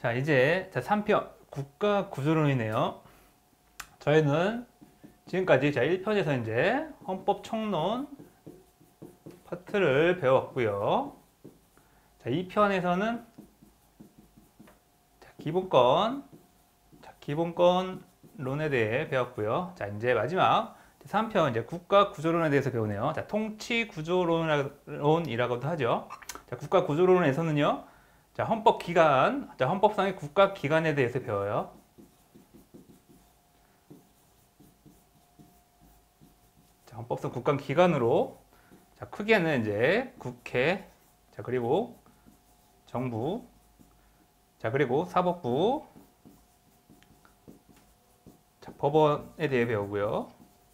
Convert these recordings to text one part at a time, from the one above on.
자, 이제 3편 국가 구조론이네요. 저희는 지금까지 1편에서 이제 헌법 총론 파트를 배웠고요. 자, 2편에서는 기본권론에 대해 배웠고요. 자, 이제 마지막 3편 이제 국가 구조론에 대해서 배우네요. 자, 통치 구조론이라고도 하죠. 자, 국가 구조론에서는요. 자, 헌법기관, 자, 헌법상의 국가기관에 대해서 배워요. 자, 헌법상 국가기관으로, 자, 크게는 이제 국회, 자, 그리고 정부, 자, 그리고 사법부, 자, 법원에 대해 배우고요.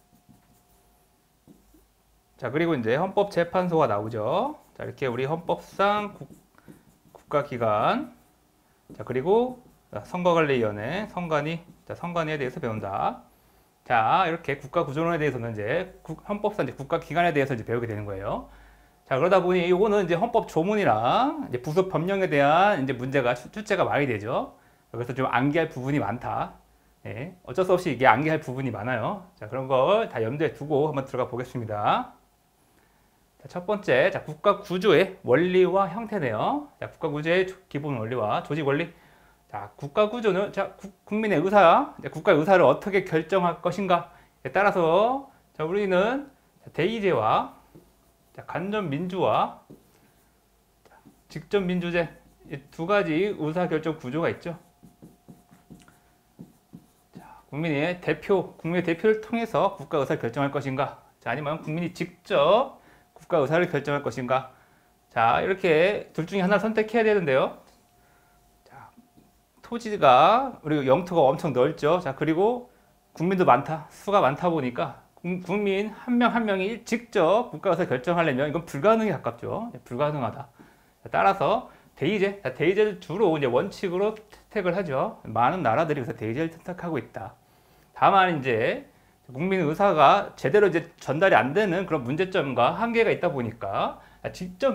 자, 그리고 이제 헌법재판소가 나오죠. 자, 이렇게 우리 헌법상 국가기관, 자, 그리고 선거관리위원회, 선관위에 대해서 배운다. 자, 이렇게 국가구조론에 대해서는 이제 헌법상 이제 국가기관에 대해서 이제 배우게 되는 거예요. 자, 그러다 보니 이거는 이제 헌법 조문이랑 이제 부속 법령에 대한 이제 문제가 출제가 많이 되죠. 그래서 좀 암기할 부분이 많다. 예, 어쩔 수 없이 이게 암기할 부분이 많아요. 자, 그런 걸 다 염두에 두고 한번 들어가 보겠습니다. 자, 첫 번째, 자, 국가 구조의 원리와 형태네요. 자, 국가 구조의 기본 원리와 조직 원리. 자, 국가 구조는 자, 국민의 의사, 국가의 의사를 어떻게 결정할 것인가에 따라서 자, 우리는 대의제와 자, 간접 민주와 자, 직접 민주제 이 두 가지 의사 결정 구조가 있죠. 자, 국민의 대표를 통해서 국가 의사를 결정할 것인가? 자, 아니면 국민이 직접 국가 의사를 결정할 것인가? 자, 이렇게 둘 중에 하나를 선택해야 되는데요. 자, 토지가 그리고 영토가 엄청 넓죠. 자, 그리고 국민도 수가 많다 보니까 국민 한 명 한 명이 직접 국가 의사를 결정하려면 이건 불가능에 가깝죠. 불가능하다. 자, 따라서 대의제를 주로 이제 원칙으로 채택을 하죠. 많은 나라들이 그래서 대의제를 선택하고 있다. 다만 이제 국민 의사가 제대로 이제 전달이 안 되는 그런 문제점과 한계가 있다 보니까 직접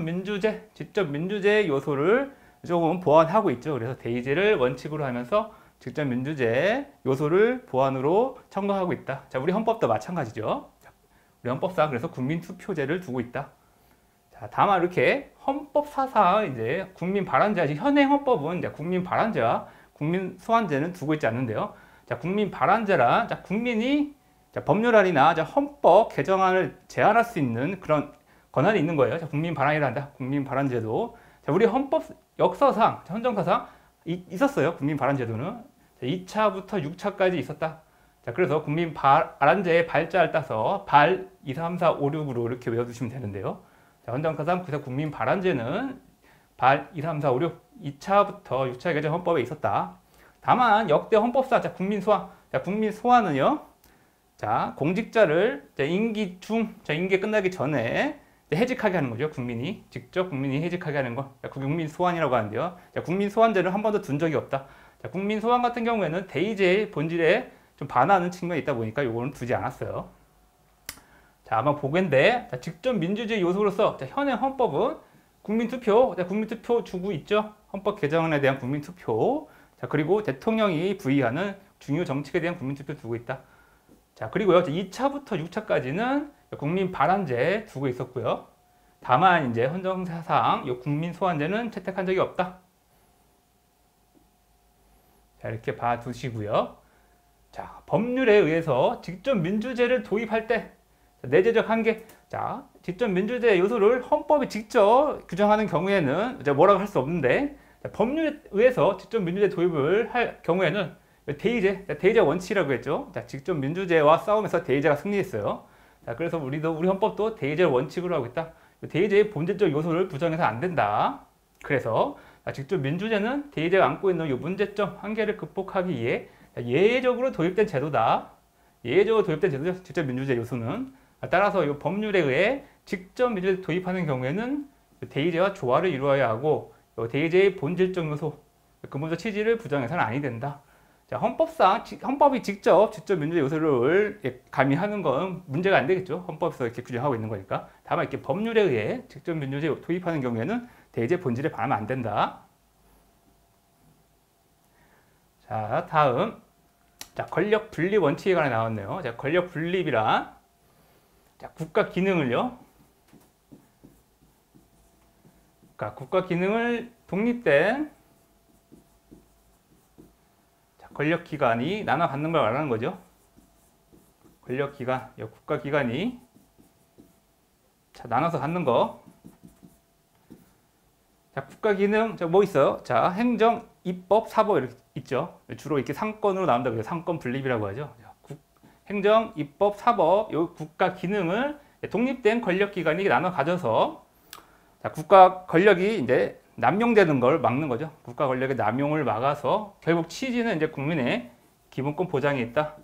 민주제 요소를 조금 보완하고 있죠. 그래서 대의제를 원칙으로 하면서 직접 민주제 요소를 보완으로 첨가하고 있다. 자, 우리 헌법도 마찬가지죠. 우리 헌법상 그래서 국민 투표제를 두고 있다. 자, 다만 이렇게 헌법 사상 이제 국민 발안제, 현행 헌법은 이제 국민 발안제와 국민 소환제는 두고 있지 않는데요. 자, 국민 발안제란 자, 국민이 자, 법률안이나 자, 헌법 개정안을 제안할 수 있는 그런 권한이 있는 거예요. 자, 국민 발안이란다. 국민 발안제도. 자, 우리 헌법 역사상, 헌정사상 있었어요. 국민 발안제도는. 자, 2차부터 6차까지 있었다. 자, 그래서 국민 발안제의 발자를 따서 발 2, 3, 4, 5, 6으로 이렇게 외워두시면 되는데요. 자, 헌정사상 그래서 국민 발안제는 발 2, 3, 4, 5, 6 2차부터 6차 개정 헌법에 있었다. 다만 역대 헌법사 자, 국민 소환. 자, 국민 소환은요. 자, 공직자를 임기 끝나기 전에 해직하게 하는 거죠. 직접 국민이 해직하게 하는 거. 자, 국민 소환이라고 하는데요. 자, 국민 소환제는 한 번도 둔 적이 없다. 자, 국민 소환 같은 경우에는 대의제의 본질에 좀 반하는 측면이 있다 보니까 이거는 두지 않았어요. 자, 아마 보건데 자, 직접 민주주의 요소로서 자, 현행 헌법은 국민투표, 자, 국민투표 주고 있죠. 헌법 개정안에 대한 국민투표. 자, 그리고 대통령이 부의하는 중요 정책에 대한 국민투표 두고 있다. 자, 그리고요, 2차부터 6차까지는 국민 발안제 두고 있었고요. 다만 이제 헌정사상 이 국민 소환제는 채택한 적이 없다. 자, 이렇게 봐두시고요. 자, 법률에 의해서 직접 민주제를 도입할 때 내재적 한계. 자, 직접 민주제 요소를 헌법이 직접 규정하는 경우에는 이제 뭐라고 할 수 없는데 자, 법률에 의해서 직접 민주제 도입을 할 경우에는 대의제 원칙이라고 했죠. 자, 직접 민주제와 싸움에서 대의제가 승리했어요. 자, 그래서 우리 헌법도 대의제를 원칙으로 하고 있다. 대의제의 본질적 요소를 부정해서 안 된다. 그래서 직접 민주제는 대의제가 안고 있는 이 문제점, 한계를 극복하기 위해 예외적으로 도입된 제도다. 예외적으로 도입된 제도죠. 직접 민주제 요소는. 따라서 이 법률에 의해 직접 민주제 도입하는 경우에는 대의제와 조화를 이루어야 하고 대의제의 본질적 요소, 근본적 취지를 부정해서는 아니 된다. 자, 헌법이 직접 민주제 요소를 가미하는 건 문제가 안 되겠죠. 헌법에서 이렇게 규정하고 있는 거니까. 다만 이렇게 법률에 의해 직접 민주제 도입하는 경우에는 대의제 본질에 반하면 안 된다. 자, 다음. 자, 권력 분립 원칙에 관해 나왔네요. 자, 권력 분립이란 자, 국가 기능을요. 그러니까 국가 기능을 독립된 자, 권력 기관이 나눠 갖는 걸 말하는 거죠. 권력 기관, 국가 기관이 자, 나눠서 갖는 거. 자, 국가 기능, 뭐 있어요? 자, 행정, 입법, 사법 이렇게 있죠. 주로 이렇게 상권으로 나온다고 해요. 상권 분립이라고 하죠. 행정, 입법, 사법, 요 국가 기능을 독립된 권력 기관이 나눠 가져서 자, 국가 권력이 이제 남용되는 걸 막는 거죠. 국가 권력의 남용을 막아서 결국 취지는 이제 국민의 기본권 보장이 있다.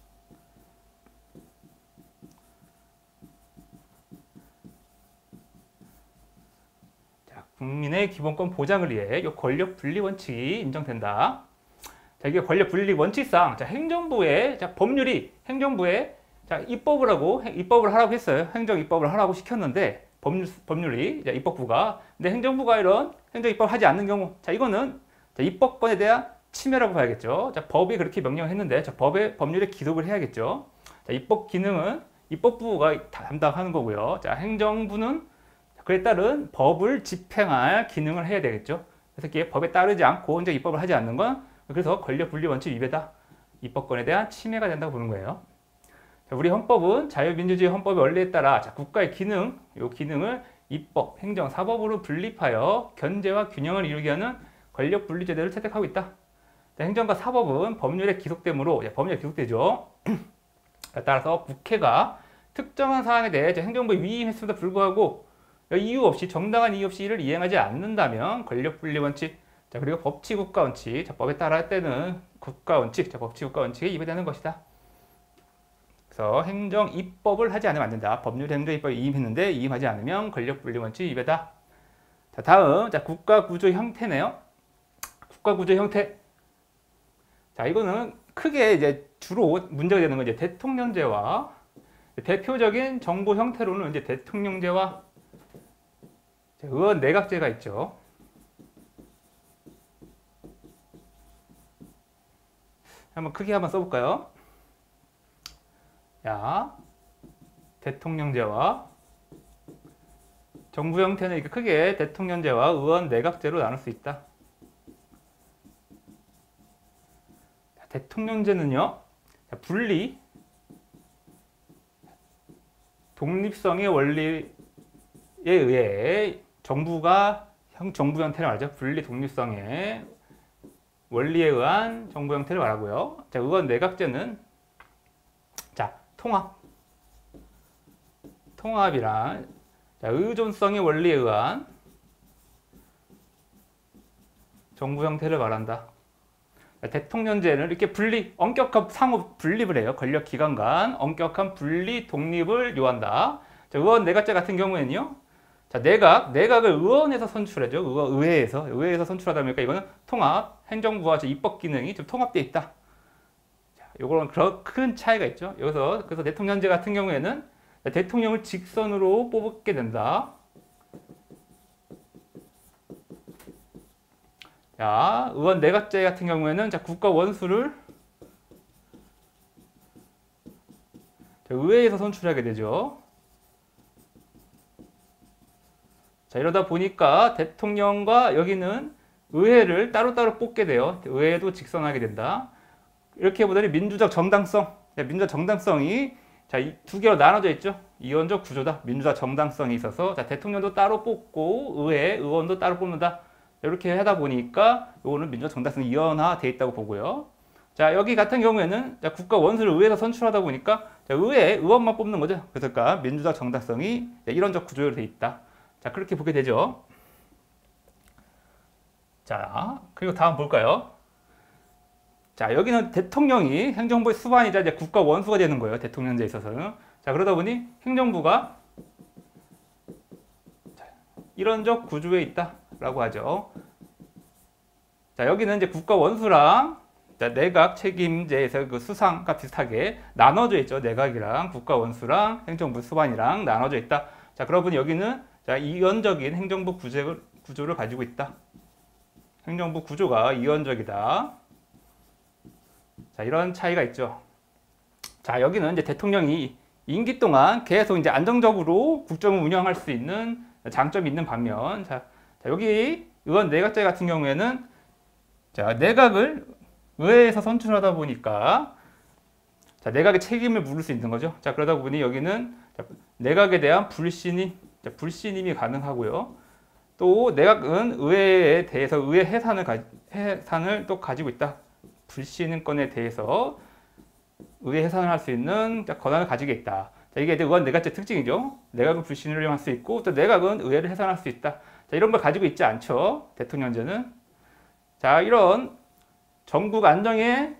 국민의 기본권 보장을 위해 이 권력 분리 원칙이 인정된다. 자, 이게 권력 분리 원칙상 자, 행정부의 자, 법률이 행정부에 자, 입법을 하라고 했어요. 행정 입법을 하라고 시켰는데 법률이 자, 입법부가 근데 행정부가 이런 행정 입법을 하지 않는 경우 자, 이거는 자, 입법권에 대한 침해라고 봐야겠죠. 자, 법이 그렇게 명령했는데 자, 법률에 기록을 해야겠죠. 자, 입법 기능은 입법부가 담당하는 거고요. 자, 행정부는 그에 따른 법을 집행할 기능을 해야 되겠죠. 그래서 이게 법에 따르지 않고 이제 입법을 하지 않는 건 그래서 권력 분리 원칙 위배다. 입법권에 대한 침해가 된다고 보는 거예요. 자, 우리 헌법은 자유민주주의 헌법의 원리에 따라 자, 국가의 기능, 이 기능을 입법, 행정, 사법으로 분립하여 견제와 균형을 이루게 하는 권력 분리 제도를 채택하고 있다. 자, 행정과 사법은 법률에 기속되므로 법률에 기속되죠. 따라서 국회가 특정한 사안에 대해 행정부에 위임했음에도 불구하고 이유 없이 정당한 이유 없이 이를 이행하지 않는다면 권력 분리 원칙 자, 그리고 법치 국가 원칙 자, 법에 따라 할 때는 국가 원칙 자, 법치 국가 원칙에 위배되는 것이다. 그래서 행정 입법을 하지 않으면 안 된다. 법률 행정 입법에 위임했는데 위임하지 않으면 권력 분리 원칙 위배다. 자, 다음 자, 국가 구조 형태네요. 국가 구조 형태. 자, 이거는 크게 이제 주로 문제가 되는 건 이제 대통령제와 대표적인 정부 형태로는 이제 대통령제와 의원 내각제가 있죠. 한번 크게 한번 써볼까요? 야, 대통령제와 정부 형태는 이렇게 크게 대통령제와 의원 내각제로 나눌 수 있다. 대통령제는요, 분리, 독립성의 원리에 의해 정부가 정부 형태를 말하죠. 분리 독립성의 원리에 의한 정부 형태를 말하고요. 자, 의원 내각제는 자, 통합이란 자, 의존성의 원리에 의한 정부 형태를 말한다. 자, 대통령제는 이렇게 엄격한 상호 분립을 해요. 권력 기관 간 엄격한 분리 독립을 요한다. 자, 의원 내각제 같은 경우에는요. 자, 내각을 의원에서 선출하죠. 의회에서 선출하다 보니까 이거는 통합, 행정부와 입법 기능이 좀 통합되어 있다. 자, 요거는 그런 큰 차이가 있죠. 그래서 대통령제 같은 경우에는 대통령을 직선으로 뽑게 된다. 자, 의원 내각제 같은 경우에는 자, 국가 원수를 자, 의회에서 선출하게 되죠. 자, 이러다 보니까 대통령과 여기는 의회를 따로따로 뽑게 돼요. 의회도 직선하게 된다. 이렇게 보더니 민주적 정당성이 자, 이 두 개로 나눠져 있죠. 이원적 구조다. 민주적 정당성이 있어서 자, 대통령도 따로 뽑고 의원도 따로 뽑는다. 이렇게 하다 보니까 이거는 민주적 정당성이 이원화되어 있다고 보고요. 자, 여기 같은 경우에는 자, 국가 원수를 의회에서 선출하다 보니까 자, 의원만 뽑는 거죠. 그러니까 민주적 정당성이 이론적 구조로 되어 있다. 자, 그렇게 보게 되죠. 자, 그리고 다음 볼까요? 자, 여기는 대통령이 행정부의 수반이자 이제 국가 원수가 되는 거예요. 대통령제에 있어서는. 자, 그러다 보니 행정부가 이론적 구조에 있다라고 하죠. 자, 여기는 이제 국가 원수랑 자, 내각 책임제에서 그 수상과 비슷하게 나눠져 있죠. 내각이랑 국가 원수랑 행정부 수반이랑 나눠져 있다. 자, 그러다 보니 여기는 자, 이원적인 행정부 구조를 가지고 있다. 행정부 구조가 이원적이다. 자, 이런 차이가 있죠. 자, 여기는 이제 대통령이 임기 동안 계속 이제 안정적으로 국정을 운영할 수 있는 장점이 있는 반면, 자, 여기 의원 내각제 같은 경우에는 자, 내각을 의회에서 선출하다 보니까 자, 내각의 책임을 물을 수 있는 거죠. 자, 그러다 보니 여기는 자, 내각에 대한 불신임이 가능하고요. 또 내각은 의회에 대해서 의회 해산을 또 가지고 있다. 불신임권에 대해서 의회 해산을 할 수 있는 권한을 가지고 있다. 자, 이게 이제 의원 내각제 특징이죠. 내각은 불신을 이용할 수 있고 또 내각은 의회를 해산할 수 있다. 자, 이런 걸 가지고 있지 않죠. 대통령제는. 자, 이런 정국 안정에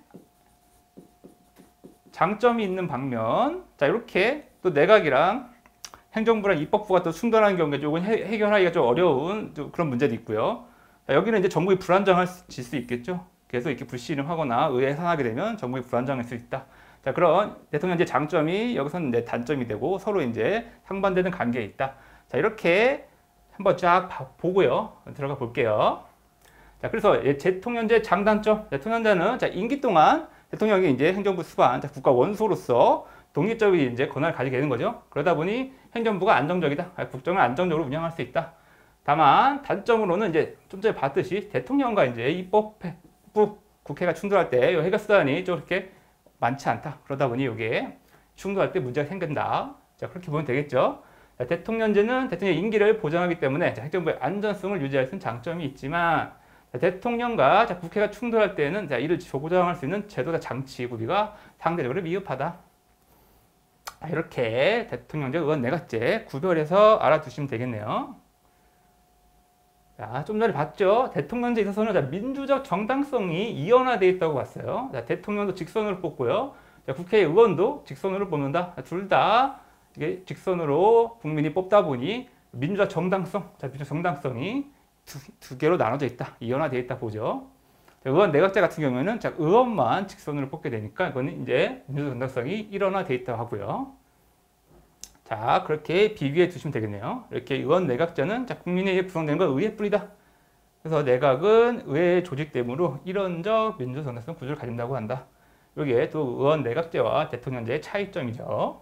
장점이 있는 반면, 자, 이렇게 또 내각이랑 행정부랑 입법부가 또 충돌하는 경우에 조금 해결하기가 좀 어려운 그런 문제도 있고요. 자, 여기는 이제 정국이 불안정해질 수 있겠죠. 계속 이렇게 불신임하거나 의회 해산하게 되면 정국이 불안정할 수 있다. 자, 그런 대통령제 장점이 여기서는 이제 단점이 되고 서로 이제 상반되는 관계에 있다. 자, 이렇게 한번 쫙 보고요. 들어가 볼게요. 자, 그래서 대통령제 장단점. 대통령제는 자, 임기 동안 대통령이 이제 행정부 수반, 자, 국가 원수로서 독립적인 이제 권한을 가지게 되는 거죠. 그러다 보니 행정부가 안정적이다. 국정을 안정적으로 운영할 수 있다. 다만 단점으로는 이제 좀 전에 봤듯이 대통령과 이제 입법부, 국회가 충돌할 때 해결 수단이 좀 이렇게 많지 않다. 그러다 보니 이게 충돌할 때 문제가 생긴다. 자, 그렇게 보면 되겠죠. 자, 대통령제는 대통령의 임기를 보장하기 때문에 자, 행정부의 안전성을 유지할 수 있는 장점이 있지만 자, 대통령과 자, 국회가 충돌할 때는 자, 이를 보장할 수 있는 제도나 장치 구비가 상대적으로 미흡하다. 자, 이렇게 대통령제, 의원 내각제 구별해서 알아두시면 되겠네요. 자, 좀 전에 봤죠? 대통령제에 있어서는 자, 민주적 정당성이 이원화되어 있다고 봤어요. 자, 대통령도 직선으로 뽑고요. 자, 국회의원도 직선으로 뽑는다. 둘 다 이게 직선으로 국민이 뽑다 보니 민주적 정당성, 자, 민주적 정당성이 두 개로 나눠져 있다. 이원화되어 있다 보죠. 자, 의원 내각제 같은 경우에는 자, 의원만 직선으로 뽑게 되니까 이거는 이제 민주적 정당성이 일원화되어 있다고 하고요. 자, 그렇게 비교해 두시면 되겠네요. 이렇게 의원 내각제는 자, 국민에 의해 구성된 건 의회뿐이다. 그래서 내각은 의회 조직되므로 이론적 민주적 정당성 구조를 가진다고 한다. 이게 또 의원 내각제와 대통령제의 차이점이죠.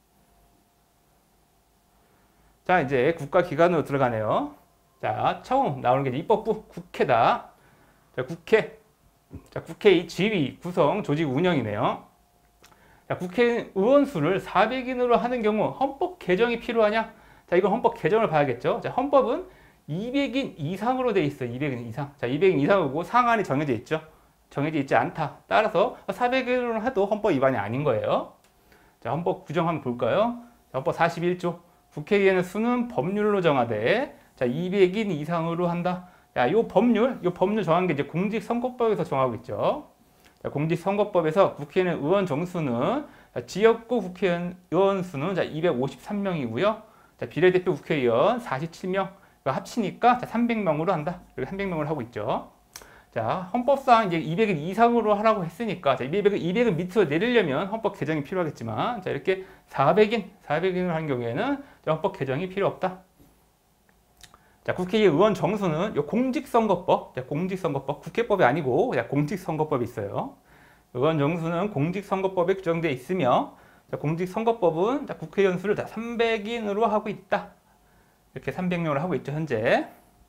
자, 이제 국가기관으로 들어가네요. 자, 처음 나오는 게 입법부, 국회다. 자, 국회. 자, 국회의 지위, 구성, 조직, 운영이네요. 자, 국회의원 수를 400인으로 하는 경우 헌법 개정이 필요하냐? 자, 이건 헌법 개정을 봐야겠죠. 자, 헌법은 200인 이상으로 돼 있어요. 200인 이상. 자, 200인 이상이고 상한이 정해져 있죠. 정해져 있지 않다. 따라서 400인으로 해도 헌법 위반이 아닌 거예요. 자, 헌법 규정 한번 볼까요? 자, 헌법 41조. 국회의원의 수는 법률로 정하되 자, 200인 이상으로 한다. 야, 요 법률 정한 게 이제 공직선거법에서 정하고 있죠. 자, 공직선거법에서 국회의원 의원 정수는 자, 지역구 국회의원 수는 자, 253명이고요. 자, 비례대표 국회의원 47명. 합치니까 자, 300명으로 한다. 이렇게 300명을 하고 있죠. 자, 헌법상 이제 200인 이상으로 하라고 했으니까 자, 200은 밑으로 내리려면 헌법 개정이 필요하겠지만 자, 이렇게 400인을 하는 경우에는 자, 헌법 개정이 필요 없다. 자, 국회의원 정수는 요 공직선거법, 자, 공직선거법, 국회법이 아니고 자, 공직선거법이 있어요. 의원 정수는 공직선거법에 규정되어 있으며 자, 공직선거법은 자, 국회의원 수를 다 300인으로 하고 있다. 이렇게 300명을 하고 있죠, 현재.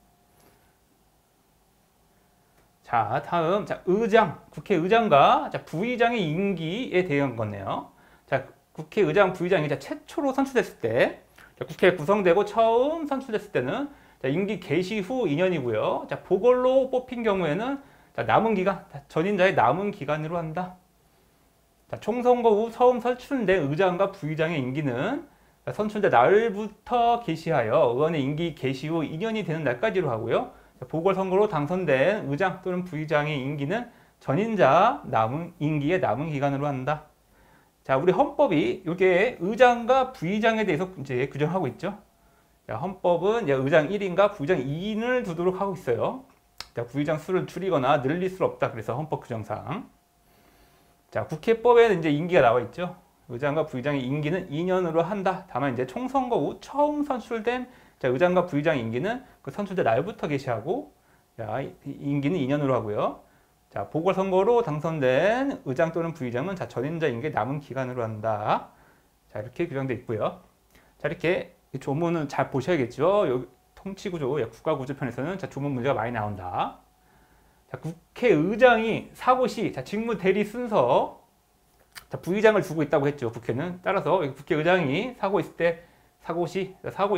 자, 다음 자, 의장, 국회의장과 자, 부의장의 임기에 대한 거네요. 자, 국회의장, 부의장이 자, 최초로 선출됐을 때 자, 국회 구성되고 처음 선출됐을 때는 자, 임기 개시 후 2년이고요. 자, 보궐로 뽑힌 경우에는 자, 남은 기간, 전임자의 남은 기간으로 한다. 자, 총선거 후 처음 선출된 의장과 부의장의 임기는 자, 선출된 날부터 개시하여 의원의 임기 개시 후 2년이 되는 날까지로 하고요. 자, 보궐선거로 당선된 의장 또는 부의장의 임기는 전임자 임기의 남은 기간으로 한다. 자, 우리 헌법이 이게 의장과 부의장에 대해서 이제 규정하고 있죠. 자, 헌법은 의장 1인과 부의장 2인을 두도록 하고 있어요. 자, 부의장 수를 줄이거나 늘릴 수 없다. 그래서 헌법 규정상. 자, 국회법에는 이제 임기가 나와 있죠. 의장과 부의장의 임기는 2년으로 한다. 다만 이제 총선거 후 처음 선출된 자, 의장과 부의장 임기는 그 선출된 날부터 개시하고 자, 임기는 2년으로 하고요. 자, 보궐선거로 당선된 의장 또는 부의장은 자, 전임자 임기 남은 기간으로 한다. 자, 이렇게 규정되어 있고요. 자, 이렇게 조문은 잘 보셔야겠죠. 여기 통치구조, 국가구조 편에서는 자, 조문 문제가 많이 나온다. 자, 국회의장이 사고 시 자, 직무 대리 순서 자, 부의장을 두고 있다고 했죠. 국회는. 따라서 국회의장이 사고 있을 때 사고 시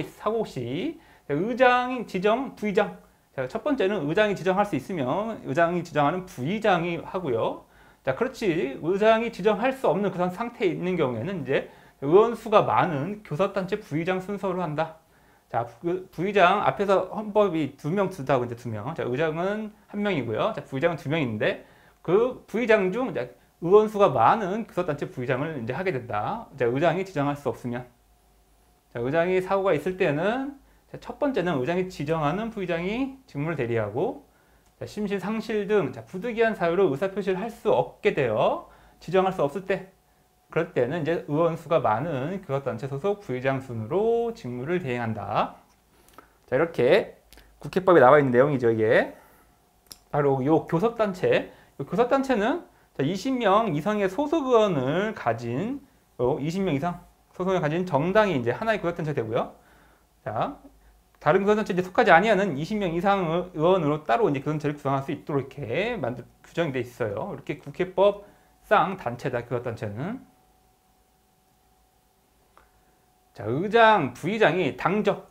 의장 지정 부의장. 자, 첫 번째는 의장이 지정할 수 있으면 의장이 지정하는 부의장이 하고요. 자, 그렇지. 의장이 지정할 수 없는 그런 상태에 있는 경우에는 이제 의원 수가 많은 교섭단체 부의장 순서로 한다. 자, 그 부의장 앞에서 헌법이 2명 두다고 이제 2명. 자, 의장은 1명이고요. 자, 부의장은 2명인데 그 부의장 중 의원 수가 많은 교섭단체 부의장을 이제 하게 된다. 자, 의장이 지정할 수 없으면. 자, 의장이 사고가 있을 때는 자, 첫 번째는 의장이 지정하는 부의장이 직무를 대리하고 자, 심신 상실 등 자, 부득이한 사유로 의사표시를 할 수 없게 되어 지정할 수 없을 때 그럴 때는 이제 의원 수가 많은 교섭단체 소속 부의장 순으로 직무를 대행한다. 자, 이렇게 국회법에 나와 있는 내용이죠. 이게 바로 이 교섭단체. 이 교섭단체는 20명 이상의 소속 의원을 가진 20명 이상 소속 의원을 가진 정당이 이제 하나의 교섭단체가 되고요. 자, 다른 교섭단체에 속하지 아니하는 20명 이상 의원으로 따로 이제 교섭단체를 구성할 수 있도록 이렇게 규정이 돼 있어요. 이렇게 국회법상 단체다. 교섭단체는. 자, 의장, 부의장이 당적,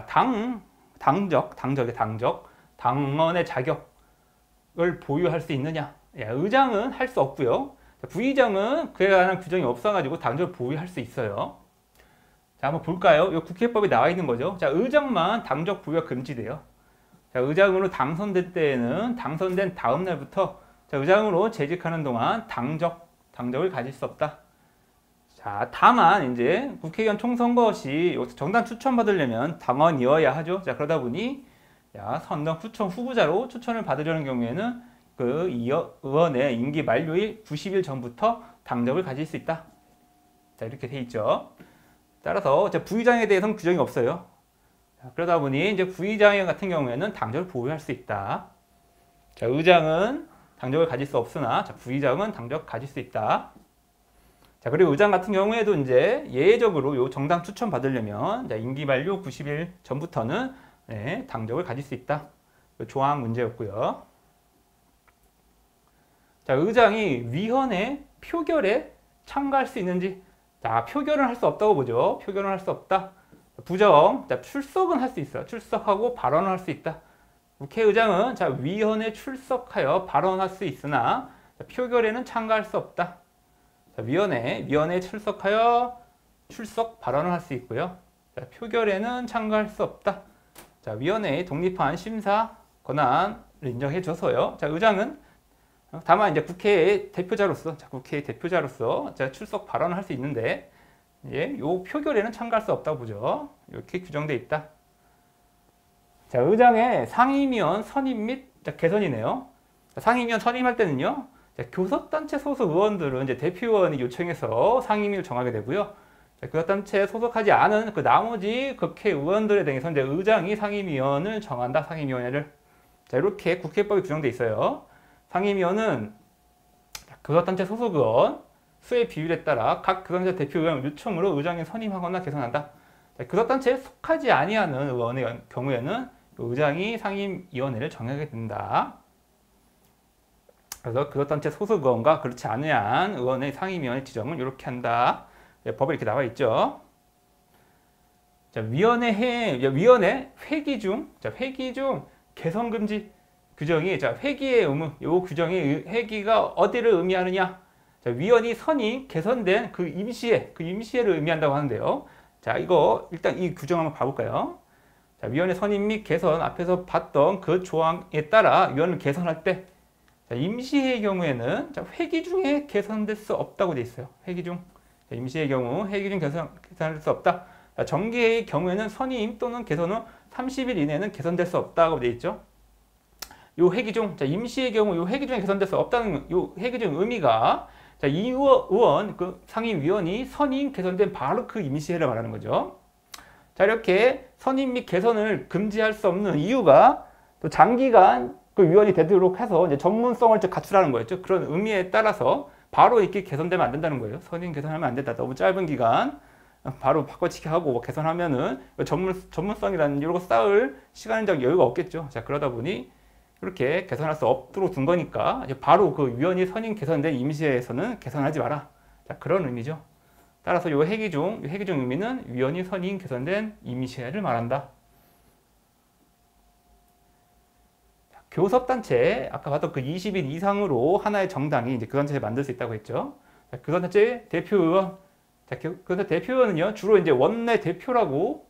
당원의 자격을 보유할 수 있느냐? 의장은 할 수 없고요. 자, 부의장은 그에 관한 규정이 없어가지고 당적을 보유할 수 있어요. 자, 한번 볼까요? 이 국회법에 나와 있는 거죠. 자, 의장만 당적 보유가 금지돼요. 자, 의장으로 당선될 때에는 당선된 다음 날부터 자, 의장으로 재직하는 동안 당적을 가질 수 없다. 자, 다만 이제 국회의원 총선거 시 정당 추천 받으려면 당원이어야 하죠. 자, 그러다 보니 선당 추천 후보자로 추천을 받으려는 경우에는 그 의원의 임기 만료일 90일 전부터 당적을 가질 수 있다. 자, 이렇게 돼 있죠. 따라서 부의장에 대해서는 규정이 없어요. 자, 그러다 보니 이제 부의장 같은 경우에는 당적을 보유할 수 있다. 자, 의장은 당적을 가질 수 없으나 자, 부의장은 당적 가질 수 있다. 자, 그리고 의장 같은 경우에도 이제 예외적으로 요 정당 추천 받으려면 임기 만료 90일 전부터는 당적을 가질 수 있다. 조항 문제였고요. 자, 의장이 위원회 표결에 참가할 수 있는지. 자, 표결은 할 수 없다고 보죠. 표결은 할 수 없다. 부정. 자, 출석은 할 수 있어요. 출석하고 발언을 할 수 있다. 국회의장은 자, 위원회 출석하여 발언할 수 있으나 자, 표결에는 참가할 수 없다. 자, 위원회에 출석하여 발언을 할 수 있고요. 자, 표결에는 참가할 수 없다. 자, 위원회의 독립한 심사 권한을 인정해줘서요. 자, 의장은 다만 이제 국회의 대표자로서, 자, 출석 발언을 할 수 있는데, 요 표결에는 참가할 수 없다고 보죠. 이렇게 규정되어 있다. 자, 의장의 상임위원 선임 및 개선이네요. 자, 상임위원 선임할 때는요, 자, 교섭단체 소속 의원들은 이제 대표의원이 요청해서 상임위를 정하게 되고요. 자, 교섭단체에 소속하지 않은 그 나머지 국회의원들에 대해서 이제 의장이 상임위원을 정한다. 상임위원회를. 자, 이렇게 국회법에 규정되어 있어요. 상임위원은 교섭단체 소속 의원 수의 비율에 따라 각 교섭단체 대표의원 요청으로 의장이 선임하거나 개선한다. 자, 교섭단체에 속하지 아니하는 의원의 경우에는 의장이 상임위원회를 정하게 된다. 그래서 교섭단체 소속 의원과 그렇지 않은 의원의 상임위원회 지정은 이렇게 한다. 법에 이렇게 나와 있죠. 자, 위원회 회기 중 개선 금지 규정이 자, 회기의 의무, 요 규정이 회기가 어디를 의미하느냐? 자, 위원이 선임 개선된 그 임시회를 의미한다고 하는데요. 자, 이거 일단 이 규정 한번 봐볼까요? 자, 위원회 선임 및 개선 앞에서 봤던 그 조항에 따라 위원을 개선할 때 자, 임시회의 경우에는 자, 회기 중에 개선될 수 없다고 돼 있어요. 회기 중. 자, 임시회의 경우 회기 중 개선할 수 없다. 자, 정기회의 경우에는 선임 또는 개선 후 30일 이내는 개선될 수 없다고 돼 있죠. 요 회기 중, 자, 임시의 경우 요 회기 중에 개선될 수 없다는 요 회기 중 의미가 자, 이 의원, 그 상임위원이 선임 개선된 바로 그 임시회를 말하는 거죠. 자, 이렇게 선임 및 개선을 금지할 수 없는 이유가 또 장기간 그 위원이 되도록 해서 이제 전문성을 갖추라는 거였죠. 그런 의미에 따라서 바로 이렇게 개선되면 안 된다는 거예요. 선임 개선하면 안 된다. 너무 짧은 기간 바로 바꿔치기 하고 개선하면은 전문성이라는 이런 거 쌓을 시간적 여유가 없겠죠. 자, 그러다 보니 이렇게 개선할 수 없도록 둔 거니까 이제 바로 그 위원이 선임 개선된 임시회에서는 개선하지 마라. 자, 그런 의미죠. 따라서 이 회기중 의미는 위원이 선임 개선된 임시회를 말한다. 교섭단체, 아까 봤던 그 20인 이상으로 하나의 정당이 이제 교섭단체를 만들 수 있다고 했죠. 자, 교섭단체 대표의원. 자, 교섭 대표의원은요, 주로 이제 원내 대표라고,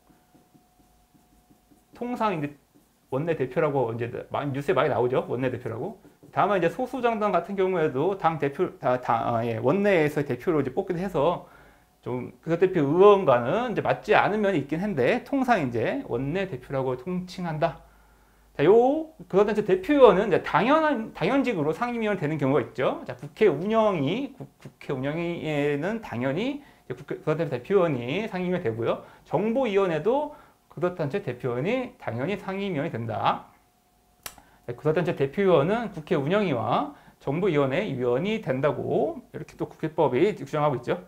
통상 이제 원내 대표라고 이제 뉴스에 많이 나오죠. 원내 대표라고. 다만 이제 소수 정당 같은 경우에도 당 대표, 원내에서 대표로 이제 뽑기도 해서 좀 교섭 대표 의원과는 이제 맞지 않은 면이 있긴 한데, 통상 이제 원내 대표라고 통칭한다. 자, 교섭단체 대표의원은 이제 당연직으로 상임위원 되는 경우가 있죠. 자, 국회 운영위에는 당연히 교섭단체 대표의원이 상임위원이 되고요. 정보위원회도 교섭단체 대표의원이 당연히 상임위원이 된다. 자, 교섭단체 대표의원은 국회 운영위와 정보위원회 위원이 된다고 이렇게 또 국회법이 규정하고 있죠.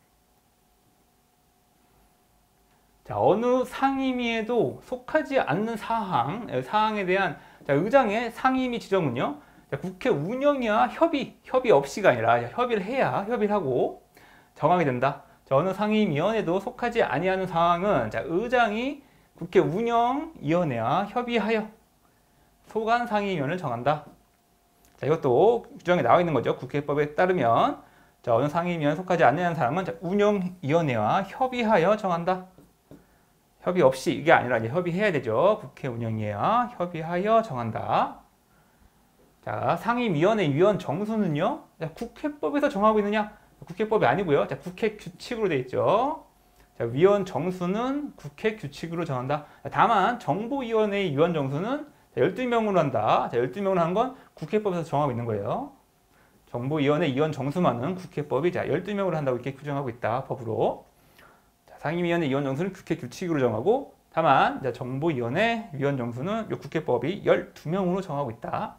자, 어느 상임위에도 속하지 않는 사항에 대한 의장의 상임위 지정은요, 자, 국회 운영위와 협의 없이가 아니라 협의를 하고 정하게 된다. 자, 어느 상임위원회도 속하지 아니하는 사항은 자, 의장이 국회 운영위원회와 협의하여 소관 상임위원을 정한다. 자, 이것도 규정에 나와 있는 거죠. 국회법에 따르면 자, 어느 상임위원회 속하지 아니하는 사항은 자, 운영위원회와 협의하여 정한다. 협의 없이 이게 아니라 이제 협의해야 되죠. 국회 운영위와 협의하여 정한다. 자, 상임위원회 위원 정수는요. 자, 국회법에서 정하고 있느냐? 국회법이 아니고요. 자, 국회 규칙으로 되어 있죠. 자, 위원 정수는 국회 규칙으로 정한다. 자, 다만 정보위원회의 위원 정수는 12명으로 한다. 자, 12명으로 하는 건 국회법에서 정하고 있는 거예요. 정보위원회 위원 정수만은 국회법이 자, 12명으로 한다고 이렇게 규정하고 있다. 법으로. 상임위원회 위원 정수는 국회 규칙으로 정하고 다만 정보위원회 위원 정수는 국회법이 12명으로 정하고 있다.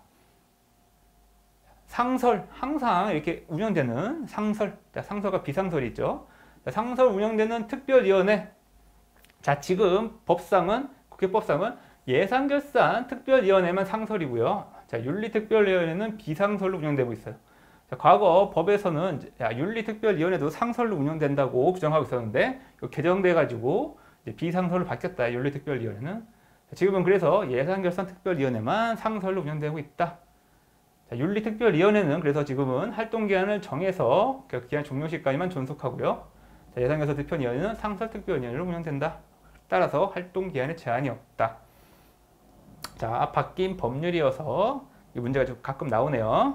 상설, 항상 이렇게 운영되는 상설, 상설과 비상설이 있죠. 상설 운영되는 특별위원회. 자, 지금 국회법상은 예산결산 특별위원회만 상설이고요. 자, 윤리특별위원회는 비상설로 운영되고 있어요. 자, 과거 법에서는 윤리특별위원회도 상설로 운영된다고 규정하고 있었는데 개정돼가지고 비상설로 바뀌었다. 윤리특별위원회는. 자, 지금은 그래서 예산결산특별위원회만 상설로 운영되고 있다. 자, 윤리특별위원회는 그래서 지금은 활동기한을 정해서 그 기한 종료 시까지만 존속하고요. 자, 예산결산특별위원회는 상설특별위원회로 운영된다. 따라서 활동기한에 제한이 없다. 자, 바뀐 법률이어서 이 문제가 좀 가끔 나오네요.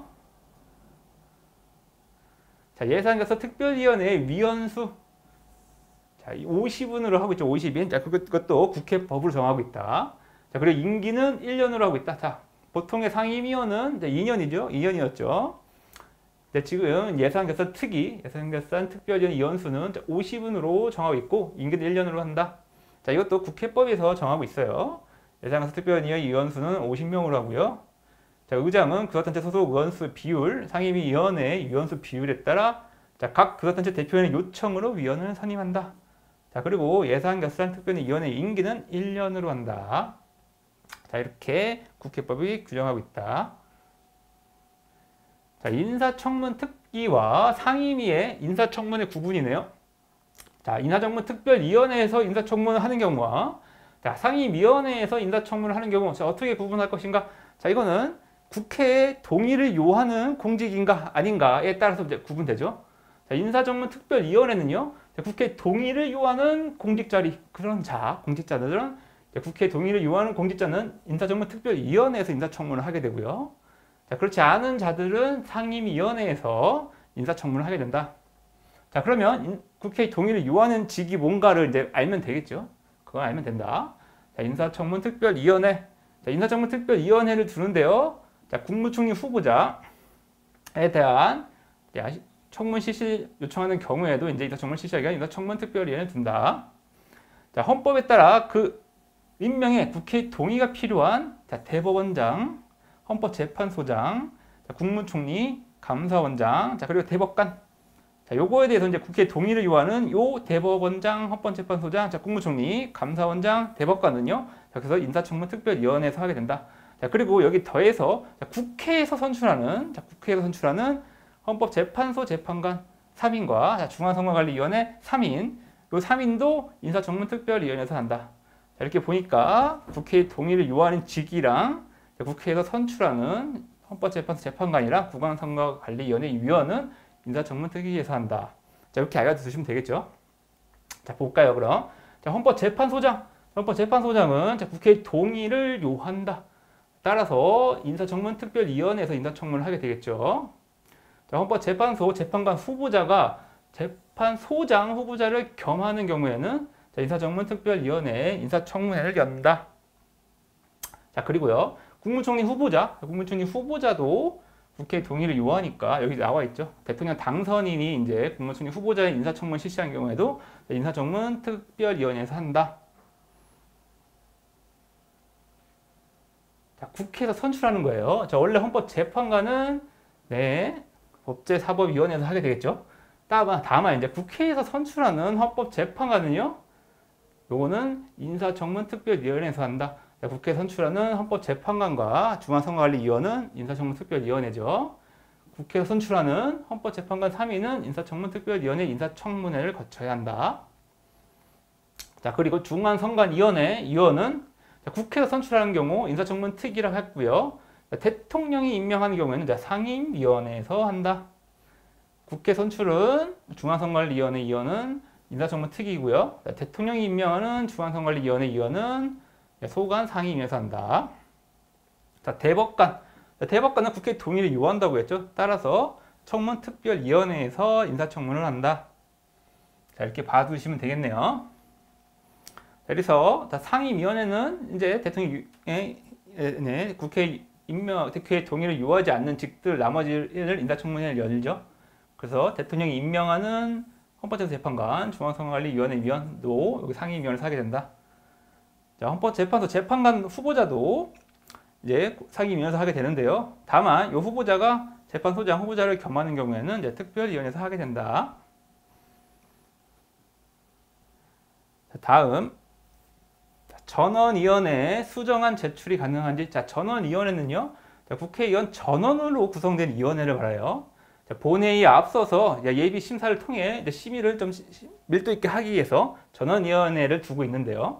자, 예산결산 특별위원회의 위원수. 자, 50인으로 하고 있죠. 50인. 자, 그것도 국회법으로 정하고 있다. 자, 그리고 임기는 1년으로 하고 있다. 자, 보통의 상임위원은 2년이죠. 2년이었죠. 자, 지금 예산결산 특별위원 위원수는 50인으로 정하고 있고, 임기는 1년으로 한다. 자, 이것도 국회법에서 정하고 있어요. 예산결산 특별위원 위원수는 50명으로 하고요. 자, 의장은 교섭단체 소속 의원수 비율, 상임위원회 위원수 비율에 따라 자, 각 교섭단체 대표원의 요청으로 위원을 선임한다. 자, 그리고 예산결산특별위원회 임기는 1년으로 한다. 자, 이렇게 국회법이 규정하고 있다. 자, 인사청문 특기와 상임위의 인사청문의 구분이네요. 자, 인사청문특별위원회에서 인사청문을 하는 경우와 자, 상임위원회에서 인사청문을 하는 경우 자, 어떻게 구분할 것인가? 자, 이거는 국회의 동의를 요하는 공직인가 아닌가에 따라서 이제 구분되죠. 자, 인사청문특별위원회는요, 국회 동의를 요하는 공직자리, 공직자들은 국회 동의를 요하는 공직자는 인사청문특별위원회에서 인사청문을 하게 되고요. 자, 그렇지 않은 자들은 상임위원회에서 인사청문을 하게 된다. 자, 그러면 국회 동의를 요하는 직이 뭔가를 이제 알면 되겠죠. 그걸 알면 된다. 자, 인사청문특별위원회. 자, 인사청문특별위원회를 두는데요. 자, 국무총리 후보자에 대한 청문 실시 요청하는 경우에도 이제 인사청문 실시하기 위한 인사청문특별위원회를 둔다. 자, 헌법에 따라 그 임명에 국회 동의가 필요한 자, 대법원장, 헌법재판소장, 자, 국무총리, 감사원장, 자, 그리고 대법관. 자, 요거에 대해서 이제 국회 동의를 요하는 요 대법원장, 헌법재판소장, 자, 국무총리, 감사원장, 대법관은요. 자, 그래서 인사청문특별위원회에서 하게 된다. 자, 그리고 여기 더해서 자, 국회에서 선출하는 헌법재판소 재판관 3인과 중앙선거관리위원회 3인, 요 3인도 인사청문특별위원회에서 한다. 자, 이렇게 보니까 국회의 동의를 요하는 직위랑 국회에서 선출하는 헌법재판소 재판관이랑 중앙선거관리위원회 위원은 인사청문특위에서 한다. 자, 이렇게 알아두시면 되겠죠. 자, 볼까요, 그럼? 자, 헌법재판소장은 자, 국회의 동의를 요한다. 따라서 인사청문특별위원회에서 인사청문을 하게 되겠죠. 자, 헌법재판소 재판관 후보자가 재판소장 후보자를 겸하는 경우에는 자, 인사청문특별위원회에 인사청문회를 연다. 자, 그리고요, 국무총리 후보자도 국회 동의를 요하니까 여기 나와 있죠. 대통령 당선인이 이제 국무총리 후보자의 인사청문 실시한 경우에도 인사청문특별위원회에서 한다. 자, 국회에서 선출하는 거예요. 자, 원래 헌법재판관은 법제사법위원회에서 하게 되겠죠. 다만 이제 국회에서 선출하는 헌법재판관은요, 요거는 인사청문특별위원회에서 한다. 자, 국회 선출하는 헌법재판관과 중앙선거관리위원은 인사청문특별위원회죠. 국회에서 선출하는 헌법재판관 3인은 인사청문특별위원회 인사청문회를 거쳐야 한다. 자, 그리고 중앙선관위원회 위원은 국회에서 선출하는 경우 인사청문특위라고 했고요. 대통령이 임명하는 경우에는 상임위원회에서 한다. 국회 선출은 중앙선관위원회 위원은 인사청문특위고요. 대통령이 임명하는 중앙선관위원회 위원은 소관 상임위에서 한다. 자, 대법관은 국회 동의를 요한다고 했죠. 따라서 청문특별위원회에서 인사청문을 한다. 자, 이렇게 봐두시면 되겠네요. 그래서 상임위원회는 이제 국회 동의를 요하지 않는 직들 나머지를 인사청문회를 열죠. 그래서 대통령이 임명하는 헌법재판관, 중앙선거관리위원회 위원도 여기 상임위원회를 하게 된다. 자, 헌법재판소 재판관 후보자도 이제 상임위원회에서 하게 되는데요. 다만 이 후보자가 재판소장 후보자를 겸하는 경우에는 이제 특별위원회에서 하게 된다. 자, 다음 전원위원회에 수정안 제출이 가능한지. 자, 전원위원회는요, 국회의원 전원으로 구성된 위원회를 말해요. 자, 본회의에 앞서서 예비 심사를 통해 심의를 좀 밀도 있게 하기 위해서 전원위원회를 두고 있는데요.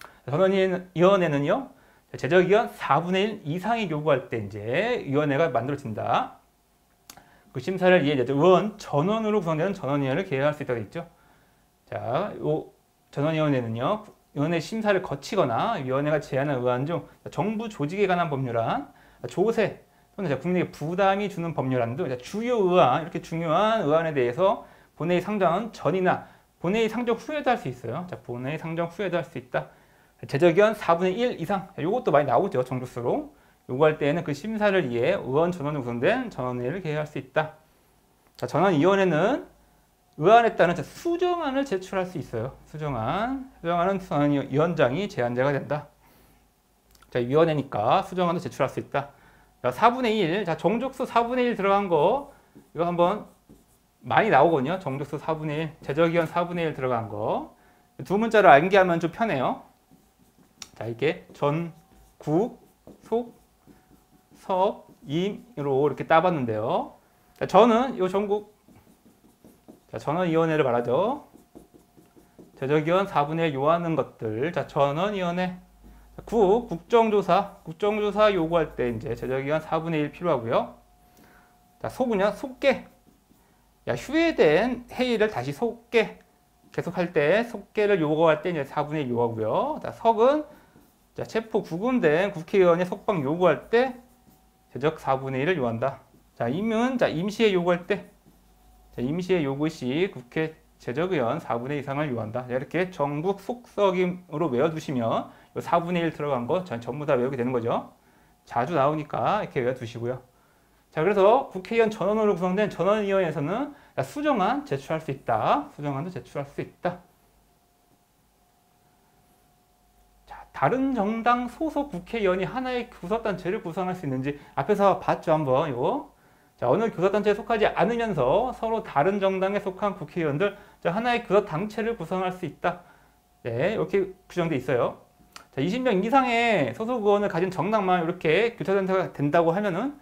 전원위원회는요, 제적의원 4분의 1 이상이 요구할 때 이제 위원회가 만들어진다. 그 심사를 위해 의원 전원으로 구성되는 전원위원회를 개회할 수 있다고 했죠. 자, 요 전원위원회는요, 위원회 심사를 거치거나 위원회가 제안한 의안 중 정부 조직에 관한 법률안, 조세 또는 국민에게 부담이 주는 법률안 등 주요 의안, 이렇게 중요한 의안에 대해서 본회의 상정 전이나 본회의 상정 후에도 할 수 있어요. 자, 본회의 상정 후에도 할 수 있다. 제적의원 4분의 1 이상, 이것도 많이 나오죠. 정족수로. 요구할 때에는 그 심사를 위해 의원 전원으로 구성된 전원회의를 개회할 수 있다. 자, 전원위원회는 의안에 따른 수정안을 제출할 수 있어요. 수정안은 전원위원장이 제안자가 된다. 자, 위원회니까 수정안도 제출할 수 있다. 자, 4분의 1, 자, 정족수 4분의 1 들어간 거, 이거 한번 많이 나오거든요. 정족수 4분의 1, 제적의원 4분의 1 들어간 거. 두 문자로 암기하면 좀 편해요. 자, 이렇게 전, 국, 속, 섭, 임으로 이렇게 따봤는데요. 자, 저는 이 전국, 자, 전원위원회를 말하죠. 제적의원 4분의 1 요하는 것들. 자, 전원위원회. 국정조사 요구할 때 이제 제적의원 4분의 1 필요하고요. 자, 속은요, 속개. 휴회된 회의를 다시 속개. 계속할 때 속개를 요구할 때 이제 4분의 1 요하고요. 자, 석은 자, 체포 구금된 국회의원의 석방 요구할 때 제적 4분의 1을 요한다. 자, 임은 자, 임시회 요구할 때 자, 임시회 요구 시 국회 제적의원 4분의 1 이상을 요한다. 자, 이렇게 전국 속석임으로 외워두시면 4분의 1 들어간 거 전부 다 외우게 되는 거죠. 자주 나오니까 이렇게 외워두시고요. 자, 그래서 국회의원 전원으로 구성된 전원위원회에서는 수정안 제출할 수 있다. 수정안도 제출할 수 있다. 자, 다른 정당 소속 국회의원이 하나의 교섭단체를 구성할 수 있는지 앞에서 봤죠, 한번 이거. 자, 어느 교섭단체에 속하지 않으면서 서로 다른 정당에 속한 국회의원들, 자, 하나의 교섭단체를 구성할 수 있다. 네, 이렇게 규정돼 있어요. 자, 20명 이상의 소속 의원을 가진 정당만 이렇게 교섭단체가 된다고 하면은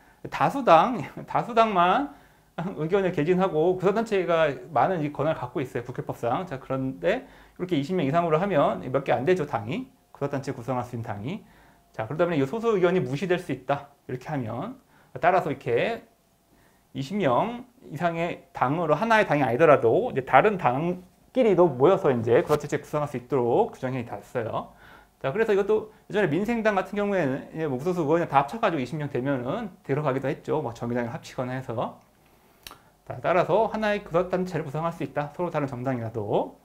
다수당만 의견을 개진하고 교섭단체가 많은 이 권한을 갖고 있어요, 국회법상. 자, 그런데 이렇게 20명 이상으로 하면 몇 개 안 되죠, 당이. 교섭단체 구성할 수 있는 당이. 자, 그러다 보니 이 소수 의견이 무시될 수 있다. 이렇게 하면. 따라서 이렇게 20명 이상의 당으로 하나의 당이 아니더라도 이제 다른 당끼리도 모여서 이제 교섭단체 구성할 수 있도록 규정이 됐어요. 자, 그래서 이것도 예전에 민생당 같은 경우에는 무소속 의원이 다 합쳐가지고 20명 되면은 들어가기도 했죠. 뭐 정의당을 합치거나 해서. 자, 따라서 하나의 교섭단체를 구성할 수 있다. 서로 다른 정당이라도.